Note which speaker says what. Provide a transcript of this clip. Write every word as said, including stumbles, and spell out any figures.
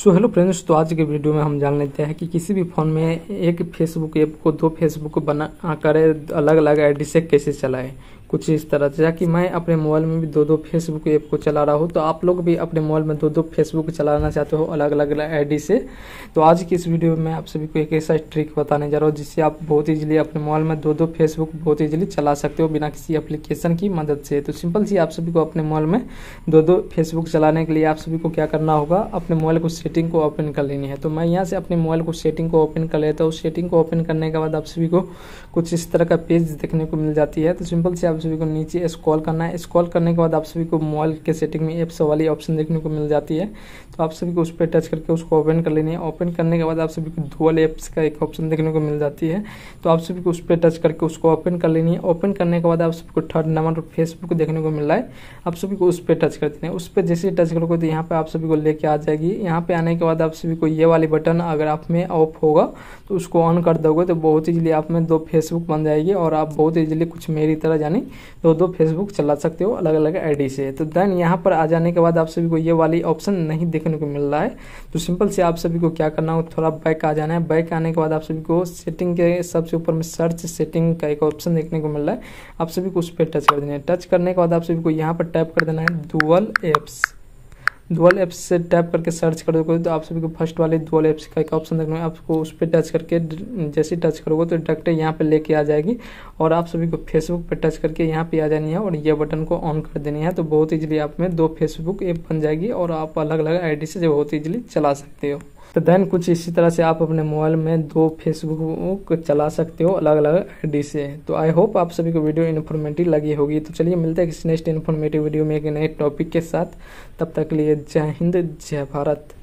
Speaker 1: So hello friends, तो आज के वीडियो में हम जान लेते हैं कि किसी भी फ़ोन में एक फेसबुक ऐप को दो फेसबुक बना कर अलग अलग आईडी से कैसे चलाएं। कुछ इस तरह से, कि मैं अपने मोबाइल में भी दो दो फेसबुक ऐप को चला रहा हूँ, तो आप लोग भी अपने मोबाइल में दो दो फेसबुक चलाना चाहते हो अलग अलग आईडी से। तो आज की इस वीडियो में मैं आप सभी को एक ऐसा ट्रिक बताने जा रहा हूँ जिससे आप बहुत ईजिली अपने मोबाइल में दो दो फेसबुक बहुत ईजिली चला सकते हो बिना किसी एप्लीकेशन की मदद से। तो सिंपल सी आप सभी को अपने मोबाइल में दो दो फेसबुक चलाने के लिए आप सभी को क्या करना होगा, अपने मोबाइल को सेटिंग को ओपन कर लेनी है। तो मैं यहाँ से अपने मोबाइल को सेटिंग को ओपन कर लेता हूँ। सेटिंग को ओपन करने के बाद आप सभी को कुछ इस तरह का पेज देखने को मिल जाती है। तो सिंपल से आप सभी को नीचे स्क्रॉल करना है। स्क्रॉल करने के बाद आप सभी को मोबाइल के सेटिंग में एप्स वाली ऑप्शन देखने को मिल जाती है। तो आप सभी को उस पर टच करके उसको ओपन कर लेनी है। ओपन करने के बाद आप सभी को डुअल एप्स का एक ऑप्शन देखने को मिल जाती है। तो आप सभी को उस पर टच करके उसको ओपन कर लेनी है। ओपन करने के बाद आप सभी को थर्ड नंबर फेसबुक देखने को मिल रहा है, आप सभी को उस पर टच कर देना है। उस पर जैसे टच करोगे तो यहाँ पे आप सभी को लेके आ जाएगी। यहाँ पे आने के बाद आप सभी को ये वाली बटन अगर आप में ऑफ होगा तो उसको ऑन कर दोगे तो बहुत ईजिली आप में दो फेसबुक बन जाएगी और आप बहुत ईजिली कुछ मेरी तरह यानी दो दो फेसबुक चला सकते हो अलग अलग आईडी से। तो देन यहाँ पर आ जाने के बाद आप सभी को ये वाली ऑप्शन नहीं देखने को मिल रहा है। तो सिंपल से आप सभी को क्या करना हो, थोड़ा बैक आ जाना है। बैक आने के बाद आप सभी को सेटिंग के सबसे ऊपर में सर्च सेटिंग का एक ऑप्शन देखने को मिल रहा है, आप सभी को उस पर टच कर देना है। टच करने के बाद आप सभी को यहाँ पर टैप कर देना है डुअल एप्स। डुअल एप्स से टैप करके सर्च कर दोगे तो आप सभी को फर्स्ट वाले डुअल एप्स का एक ऑप्शन देखना है। आपको उस पर टच करके जैसे टच करोगे तो डायरेक्ट यहाँ पे लेके आ जाएगी और आप सभी को फेसबुक पे टच करके यहाँ पे आ जानी है और ये बटन को ऑन कर देनी है। तो बहुत ईजिली आप में दो फेसबुक ऐप बन जाएगी और आप अलग अलग आईडी से बहुत ईजिली चला सकते हो। तो देन कुछ इसी तरह से आप अपने मोबाइल में दो फेसबुक चला सकते हो अलग अलग आईडी से। तो आई होप आप सभी को वीडियो इन्फॉर्मेटिव लगी होगी। तो चलिए मिलते हैं किसी नेक्स्ट इन्फॉर्मेटिव वीडियो में एक नए टॉपिक के साथ। तब तक के लिए जय हिंद, जय भारत।